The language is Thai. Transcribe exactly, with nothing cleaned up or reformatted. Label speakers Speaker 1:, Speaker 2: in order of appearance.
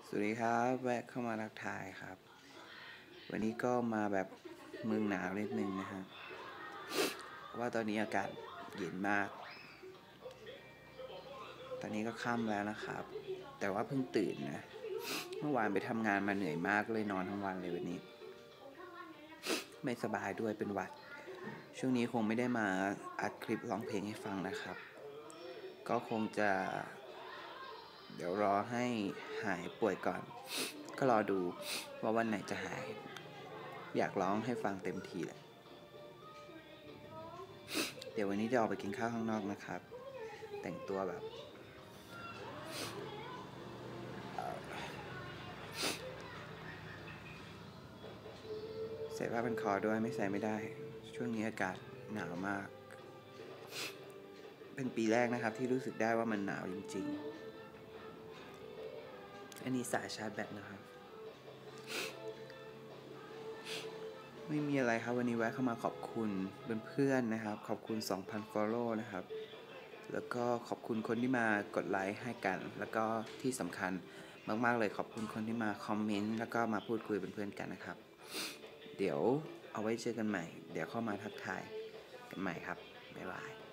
Speaker 1: สวัสดีครับแวะเข้ามาทักทายครับวันนี้ก็มาแบบเมืองหนาวนิดนึงนะฮะว่าตอนนี้อากาศเย็นมาก ตอนนี้ก็ค่ำแล้วนะครับ แต่ว่าเพิ่งตื่นนะเมื่อวานไปทำงานมาเหนื่อยมากเลยนอนทั้งวันเลยวันนี้ ไม่สบายด้วยเป็นหวัด ช่วงนี้คงไม่ได้มาอัดคลิปร้องเพลงให้ฟังนะครับ ก็คงจะเดี๋ยวรอให้หายป่วยก่อน ก็รอดูว่าวันไหนจะหาย อยากร้องให้ฟังเต็มทีแหละ เดี๋ยววันนี้จะออกไปกินข้าวข้างนอกนะครับ แต่งตัวแบบใส่ผ้าพันคอด้วยไม่ใส่ไม่ได้ ช่วงนี้อากาศหนาวมาก เป็นปีแรกนะครับที่รู้สึกได้ว่ามันหนาวจริงๆ อันนี้สายชาร์จแบตนะครับ ไม่มีอะไรครับวันนี้แวะเข้ามาขอบคุณเพื่อนๆนะครับ ขอบคุณ สองพัน follow นะครับ แล้วก็ขอบคุณคนที่มากดไลค์ให้กัน แล้วก็ที่สำคัญมากๆเลยขอบคุณคนที่มาคอมเมนต์แล้วก็มาพูดคุยเป็นเพื่อนกันนะครับ เดี๋ยวเอาไว้เจอกันใหม่ เดี๋ยวเข้ามาทักทายกันใหม่ครับบ๊ายบาย